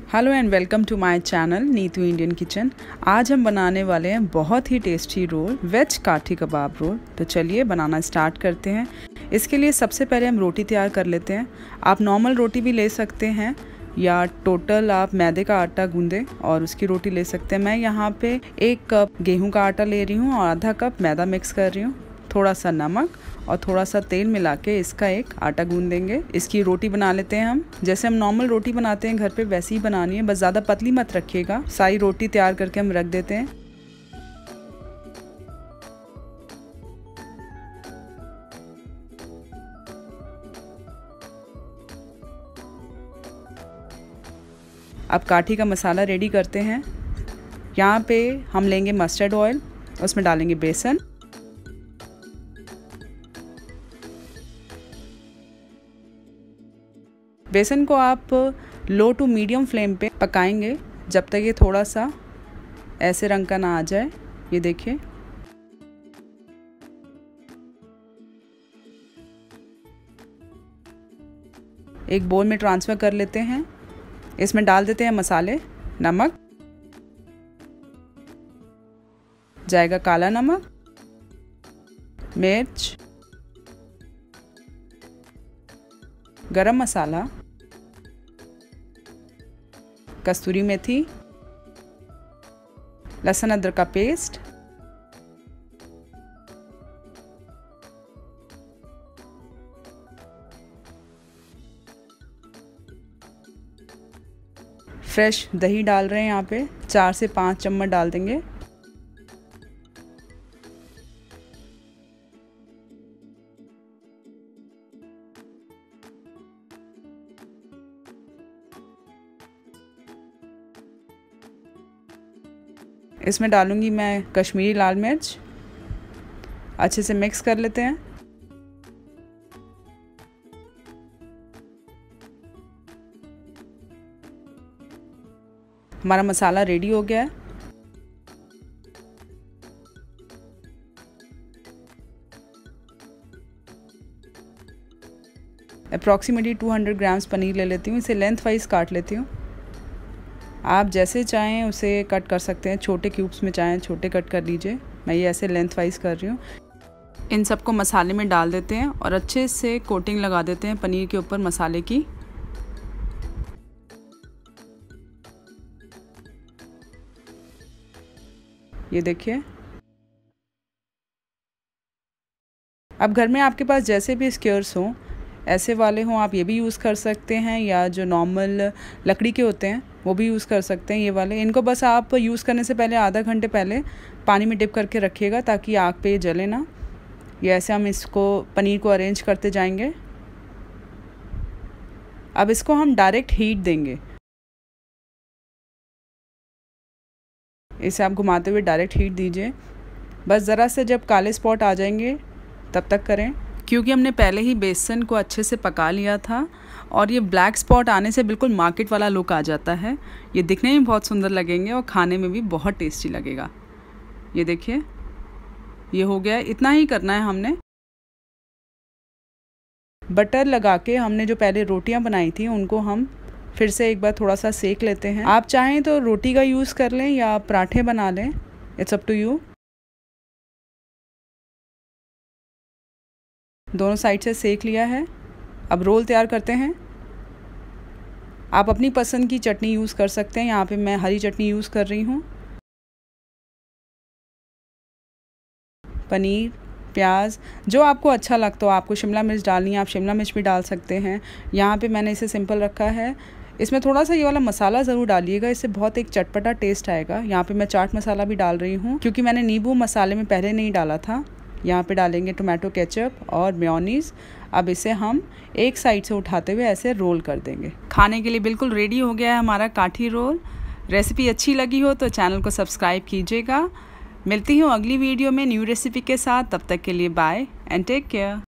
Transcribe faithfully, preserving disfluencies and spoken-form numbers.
Hello and welcome to my channel Neetu Indian kitchen. आज हम बनाने वाले हैं बहुत ही टेस्टी रोल, वेज काठी कबाब रोल। तो चलिए बनाना स्टार्ट करते हैं। इसके लिए सबसे पहले हम रोटी तैयार कर लेते हैं। आप नॉर्मल रोटी भी ले सकते हैं या टोटल आप मैदे का आटा गूंदें और उसकी रोटी ले सकते हैं। मैं यहाँ पे एक कप गेहूँ का आटा ले रही हूँ और आधा कप मैदा मिक्स कर रही हूँ। थोड़ा सा नमक और थोड़ा सा तेल मिला के इसका एक आटा गूंद देंगे। इसकी रोटी बना लेते हैं हम। जैसे हम नॉर्मल रोटी बनाते हैं घर पे वैसे ही बनानी है, बस ज़्यादा पतली मत रखिएगा। सारी रोटी तैयार करके हम रख देते हैं। अब काठी का मसाला रेडी करते हैं। यहाँ पे हम लेंगे मस्टर्ड ऑयल, उसमें डालेंगे बेसन, बेसन को आप लो टू मीडियम फ्लेम पे पकाएंगे जब तक ये थोड़ा सा ऐसे रंग का ना आ जाए। ये देखिए, एक बोल में ट्रांसफ़र कर लेते हैं। इसमें डाल देते हैं मसाले। नमक जाएगा, काला नमक, मिर्च, गरम मसाला, कस्तूरी मेथी, लहसुन अदरक का पेस्ट, फ्रेश दही डाल रहे हैं। यहाँ पे चार से पाँच चम्मच डाल देंगे। इसमें डालूंगी मैं कश्मीरी लाल मिर्च। अच्छे से मिक्स कर लेते हैं। हमारा मसाला रेडी हो गया है। अप्रॉक्सीमेटली दो सौ ग्राम्स पनीर ले लेती हूँ। इसे लेंथ वाइज काट लेती हूँ। आप जैसे चाहें उसे कट कर सकते हैं। छोटे क्यूब्स में चाहें छोटे कट कर लीजिए। मैं ये ऐसे लेंथ वाइज कर रही हूँ। इन सबको मसाले में डाल देते हैं और अच्छे से कोटिंग लगा देते हैं पनीर के ऊपर मसाले की। ये देखिए। अब घर में आपके पास जैसे भी स्क्वेयर्स हों, ऐसे वाले हों, आप ये भी यूज़ कर सकते हैं, या जो नॉर्मल लकड़ी के होते हैं वो भी यूज़ कर सकते हैं। ये वाले, इनको बस आप यूज़ करने से पहले आधा घंटे पहले पानी में डिप करके रखिएगा ताकि आग पे जले ना। ये ऐसे हम इसको पनीर को अरेंज करते जाएंगे। अब इसको हम डायरेक्ट हीट देंगे। इसे आप घुमाते हुए डायरेक्ट हीट दीजिए। बस ज़रा से जब काले स्पॉट आ जाएंगे तब तक करें, क्योंकि हमने पहले ही बेसन को अच्छे से पका लिया था और ये ब्लैक स्पॉट आने से बिल्कुल मार्केट वाला लुक आ जाता है। ये दिखने में बहुत सुंदर लगेंगे और खाने में भी बहुत टेस्टी लगेगा। ये देखिए, ये हो गया। इतना ही करना है हमने। बटर लगा के हमने जो पहले रोटियां बनाई थी उनको हम फिर से एक बार थोड़ा सा सेक लेते हैं। आप चाहें तो रोटी का यूज़ कर लें या पराठे बना लें, इट्स अप टू यू। दोनों साइड से सेक लिया है। अब रोल तैयार करते हैं। आप अपनी पसंद की चटनी यूज़ कर सकते हैं। यहाँ पे मैं हरी चटनी यूज़ कर रही हूँ। पनीर, प्याज, जो आपको अच्छा लगता हो। आपको शिमला मिर्च डालनी है, आप शिमला मिर्च भी डाल सकते हैं। यहाँ पे मैंने इसे सिंपल रखा है। इसमें थोड़ा सा ये वाला मसाला ज़रूर डालिएगा, इससे बहुत एक चटपटा टेस्ट आएगा। यहाँ पे मैं चाट मसाला भी डाल रही हूँ क्योंकि मैंने नींबू मसाले में पहले नहीं डाला था। यहाँ पे डालेंगे टोमेटो केचप और मेयोनीज़। अब इसे हम एक साइड से उठाते हुए ऐसे रोल कर देंगे। खाने के लिए बिल्कुल रेडी हो गया है हमारा काठी रोल। रेसिपी अच्छी लगी हो तो चैनल को सब्सक्राइब कीजिएगा। मिलती हूँ अगली वीडियो में न्यू रेसिपी के साथ। तब तक के लिए बाय एंड टेक केयर।